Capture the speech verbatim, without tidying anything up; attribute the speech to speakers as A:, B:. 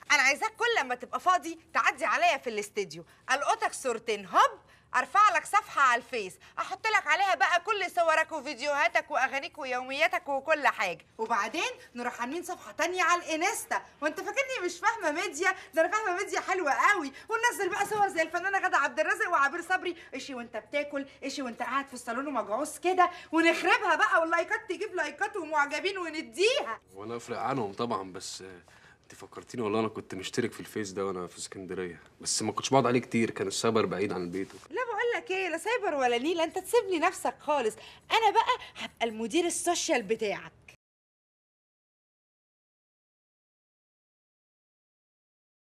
A: انا عايزاك كل لما تبقى فاضي تعدي عليا في الاستديو، القطك صورتين هوب ارفع لك صفحه على الفيس، احط لك عليها بقى كل صورك وفيديوهاتك واغانيك ويومياتك وكل حاجه، وبعدين نروح عاملين صفحه تانية على الانستا. وانت فاكرني مش فاهمه ميديا؟ ده انا فاهمه ميديا حلوه قوي، وننزل بقى صور زي الفنانه غادة عبد الرازق وعبير صبري، اشي وانت بتاكل، اشي وانت قاعد في الصالون ومجعوص كده، ونخربها بقى واللايكات تجيب لايكات ومعجبين ونديها.
B: وانا افرق عنهم طبعا، بس انت فكرتيني والله انا كنت مشترك في الفيس ده وانا في اسكندريه، بس ما كنتش بقعد عليه كتير، كان السايبر بعيد عن البيت وكده.
A: لا بقول لك ايه، لا سايبر ولا نيله، انت تسيب لي نفسك خالص، انا بقى هبقى المدير السوشيال بتاعك.